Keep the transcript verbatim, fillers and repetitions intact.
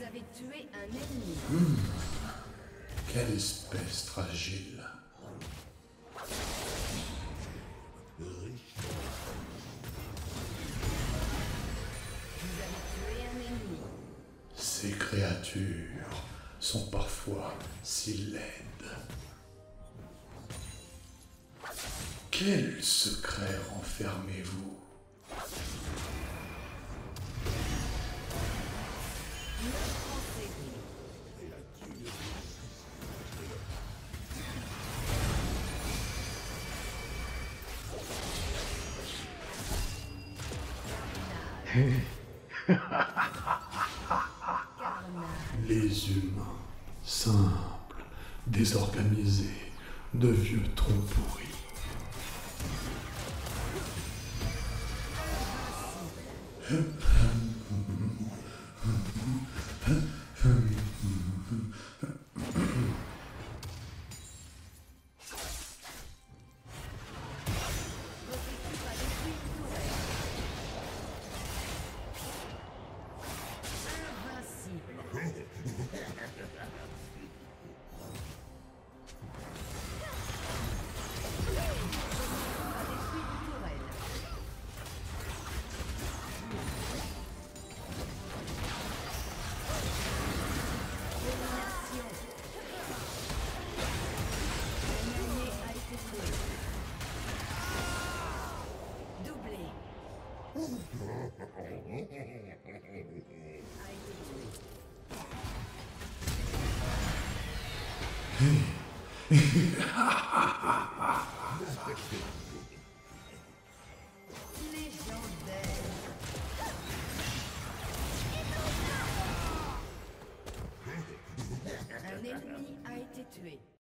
avez tué un ennemi. Mmh. Quelle espèce fragile. Vous avez tué un ennemi. Ces créatures sont parfois si laides. Quel secret renfermez-vous? Les humains, simples, désorganisés, de vieux troncs pourris. Un ennemi a été tué.